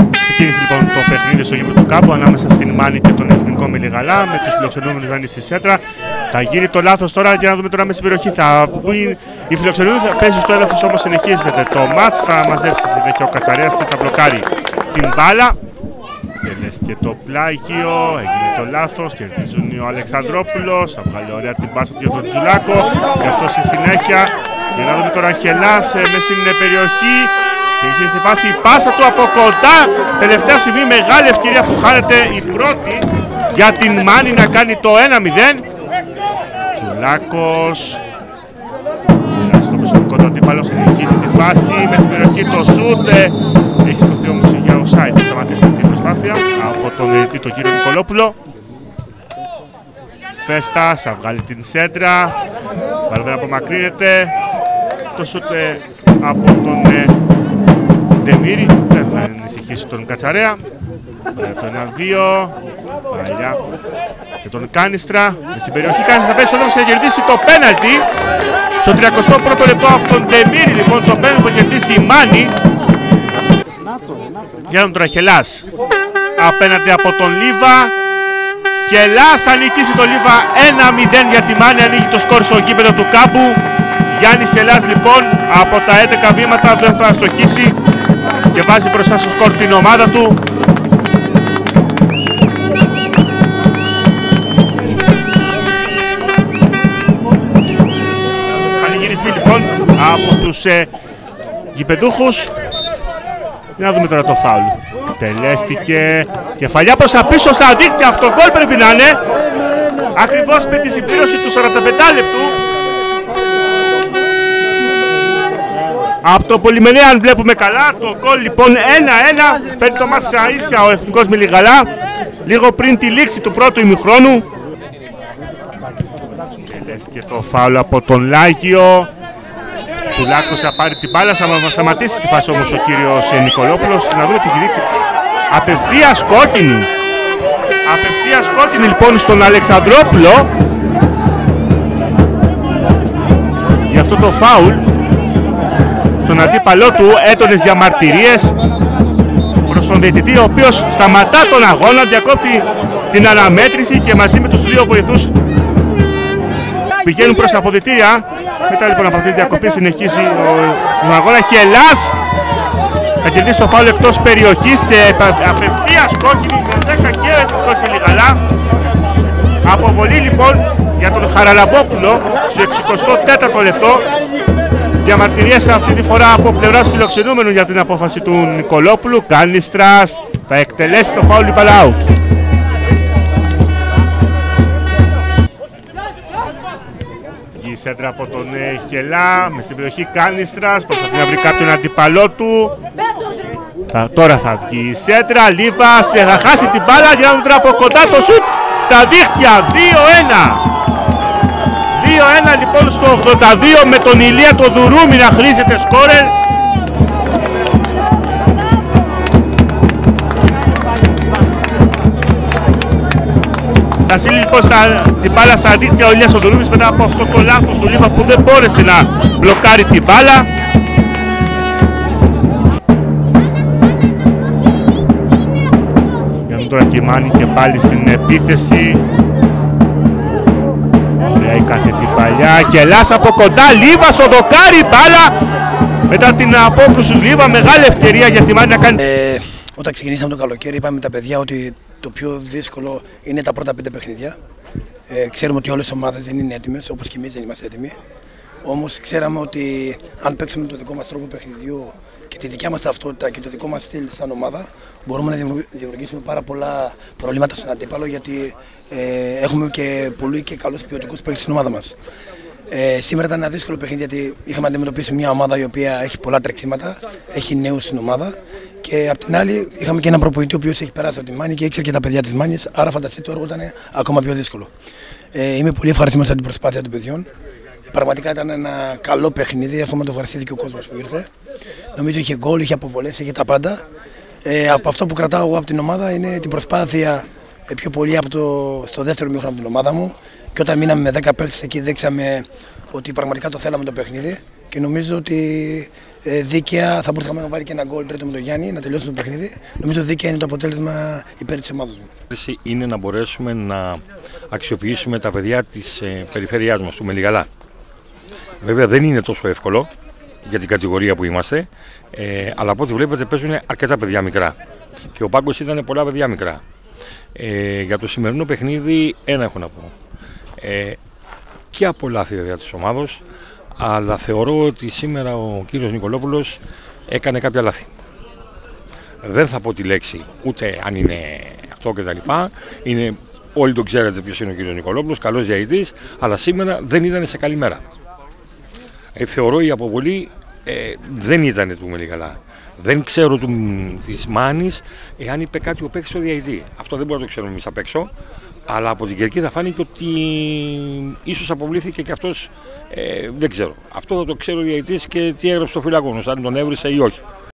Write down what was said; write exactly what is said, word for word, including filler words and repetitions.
Ξεκίνησε λοιπόν το παιχνίδι στο γήπεδο του Κάμπου ανάμεσα στην Μάνη και τον Εθνικό Μελιγαλά, με τους φιλοξενούμενους να είναι στη Σέντρα. Θα γίνει το λάθος τώρα για να δούμε τώρα μέσα στην περιοχή. Θα μπουν οι φιλοξενούμενοι, θα παίζει στο έδαφος, όμως συνεχίζεται το μάτς. Θα μαζέψει συνέχεια ο Κατσαρέας και θα μπλοκάρει την μπάλα. Τελέστηκε το πλάγιο, έγινε το λάθος, κερδίζουν ο Αλεξανδρόπουλος, θα βγάλει ωραία την πάσα του για τον Τζουλάκο και αυτό στη συνέχεια. Για να δούμε τώρα Αγγελάς μέσα στην περιοχή. Είχε στη φάση η πάσα του από κοντά. Τελευταία στιγμή μεγάλη ευκαιρία που χάνεται η πρώτη για την Μάνη να κάνει το ένα μηδέν. Τσουλάκος. Περάσει το προσωπικό του αντίπαλο, συνεχίζει τη φάση. Μες στην περιοχή το σούτ. Έχει σηκωθεί όμως για offside. Θα σταματήσει αυτή η προσπάθεια από τον διαιτητή τον κύριο Νικολόπουλο. Φέστας, θα βγάλει την σέντρα. Παρά δεν απομακρύνεται. Το σούτ από τον Ντεμίρη, δεν θα ανησυχήσει τον Κατσαρέα. Το ένα δύο. Παλιά και τον Κάνιστρα. Στην περιοχή Κάνιστρα πέσει στο να κερδίσει το πέναλτι. Στο τριακοστό πρώτο λεπτό από τον Ντεμίρη λοιπόν το πέναλτι που κερδίσει η Μάνη. Για τον Τραχελάς απέναντι από τον Λίβα. Χελάς αν νικήσει τον Λίβα ένα μηδέν για τη Μάνη, ανοίγει το σκορ στο γήπεδο του Κάμπου. Γιάννης Χελάς λοιπόν από τα έντεκα βήματα δεν θα αστοχίσει και βάζει μπροστά στο σκορ την ομάδα του. Πανηγυρισμοί λοιπόν από τους ε, γηπεδούχους. Να δούμε τώρα το φάουλ. Τελέστηκε κεφαλιά προς τα πίσω στα δίχτυα, αυτό γκολ πρέπει να είναι. Ακριβώς με τη συμπλήρωση του σαράντα πέντε λεπτού. Από το Πολυμενέα αν βλέπουμε καλά, το γκολ λοιπόν ένα ένα. Φέρνει το μάτι σε αίσια ο Εθνικός Μελιγαλά λίγο πριν τη λήξη του πρώτου ημιχρόνου. Τελέστηκε το φάουλ από τον Λάγιο. Τσουλάκος θα πάρει την μπάλα, θα σταματήσει τη φάση όμως ο κύριος Νικολόπουλος. Να δούμε τι έχει δείξει. Απευθείας κόκκινη. Απευθείας κόκκινη λοιπόν στον Αλεξανδρόπουλο για αυτό το φάουλ. Στον αντίπαλό του έντονες διαμαρτυρίες προς τον διαιτητή, ο οποίος σταματά τον αγώνα, διακόπτει την αναμέτρηση και μαζί με τους δύο βοηθούς πηγαίνουν προς τα αποδυτήρια. Μετά λοιπόν από αυτή τη διακοπή συνεχίζει τον αγώνα. Χελάς θα κερδίσει το φάουλ εκτός περιοχής και απευθείας κόκκινη με δέκα και ο Εθνικός Μελιγαλά. Αποβολή λοιπόν για τον Χαραλαμπόπουλο στο εξηκοστό τέταρτο λεπτό. Διαμαρτυρίες αυτή τη φορά από πλευράς φιλοξενούμενου για την απόφαση του Νικολόπουλου. Κάνιστρας θα εκτελέσει το φάουλ Ιπαλάου. Η σέντρα από τον Χελά, μες στην περιοχή Κάνιστρας, προσπαθεί να βρει κάποιον αντιπαλό του. Θα, τώρα θα βγει η σέντρα, Λίβας θα χάσει την μπάλα για να τον από κοντά το σουτ στα δίχτυα, δύο ένα. δύο ένα λοιπόν στο ογδόντα δύο με τον Ηλία το Δουρούμι να χρήζεται σκόρερ. Θα στείλει λοιπόν στα, την μπάλα στα δίχτυα ο Ηλίας ο Δουρούμις μετά από αυτό το λάθος του Λίβα που δεν μπόρεσε να μπλοκάρει την μπάλα. Για να τώρα και η Μάνη και πάλι στην επίθεση. Ωραία η κάθετη παλιά. Χελάς από κοντά, Λίβα στο δοκάρι, μπάλα. Μετά την απόκρουση του Λίβα, μεγάλη ευκαιρία για τη Μάνη να κάνει. Ε, όταν ξεκινήσαμε το καλοκαίρι είπαμε τα παιδιά ότι το πιο δύσκολο είναι τα πρώτα πέντε παιχνίδια. Ε, ξέρουμε ότι όλες οι ομάδες δεν είναι έτοιμες, όπως και εμείς δεν είμαστε έτοιμοι. Όμως ξέραμε ότι αν παίξουμε το δικό μας τρόπο παιχνιδιού και τη δικιά μας ταυτότητα και το δικό μας στυλ σαν ομάδα, μπορούμε να δημιουργήσουμε πάρα πολλά προβλήματα στον αντίπαλο, γιατί ε, έχουμε και πολύ και καλούς ποιοτικούς παίκτες στην ομάδα μας. Ε, σήμερα ήταν ένα δύσκολο παιχνίδι, γιατί είχαμε αντιμετωπίσει μια ομάδα η οποία έχει πολλά τρεξίματα, έχει νέους στην ομάδα. Και απ' την άλλη, είχαμε και έναν προπονητή ο οποίος έχει περάσει από τη Μάνη και ήξερε και τα παιδιά της Μάνης. Άρα, φανταστείτε, το έργο ήταν ακόμα πιο δύσκολο. Ε, είμαι πολύ ευχαριστημένος από την προσπάθεια των παιδιών. Ε, πραγματικά ήταν ένα καλό παιχνίδι. Εύχομαι να το ευχαριστήσει και ο κόσμος που ήρθε. Νομίζω είχε γκολ, είχε αποβολές, είχε τα πάντα. Ε, από αυτό που κρατάω εγώ από την ομάδα είναι την προσπάθεια ε, πιο πολύ από το, στο δεύτερο μήχρονο από την ομάδα μου. Και όταν μείναμε με δέκα παίκτες εκεί, δείξαμε ότι πραγματικά το θέλαμε το παιχνίδι. Και νομίζω ότι Ε, δίκαια θα μπορούσαμε να βάλει και ένα γκολ τρίτο με τον Γιάννη, να τελειώσουμε το παιχνίδι. Νομίζω δίκαια είναι το αποτέλεσμα υπέρ της ομάδας μου. Είναι να μπορέσουμε να αξιοποιήσουμε τα παιδιά της ε, περιφέρειάς μας, του Μελιγαλά. Βέβαια δεν είναι τόσο εύκολο για την κατηγορία που είμαστε, ε, αλλά από ό,τι βλέπετε παίζουν αρκετά παιδιά μικρά. Και ο πάγκος ήταν πολλά παιδιά μικρά. Ε, για το σημερινό παιχνίδι ένα έχω να πω. Ε, και απολαύει βέβαια της ομάδος, αλλά θεωρώ ότι σήμερα ο κύριος Νικολόπουλος έκανε κάποια λάθη. Δεν θα πω τη λέξη ούτε αν είναι αυτό κτλ. Είναι, όλοι τον ξέρετε ποιος είναι ο κύριος Νικολόπουλος, καλός διαιτητής, αλλά σήμερα δεν ήταν σε καλή μέρα. Ε, θεωρώ η αποβολή ε, δεν ήταν του Μελιγαλά. Δεν ξέρω του, της Μάνης εάν είπε κάτι ο παίκτης στο διαιτητή. Αυτό δεν μπορούμε να το ξέρουμε εμείς απ' έξω. Αλλά από την κερκίδα φάνηκε ότι ίσως αποβλήθηκε και αυτός, ε, δεν ξέρω. Αυτό θα το ξέρω ο διαιτητής και τι έγραψε στο φυλακόνο, αν τον έβρισε ή όχι.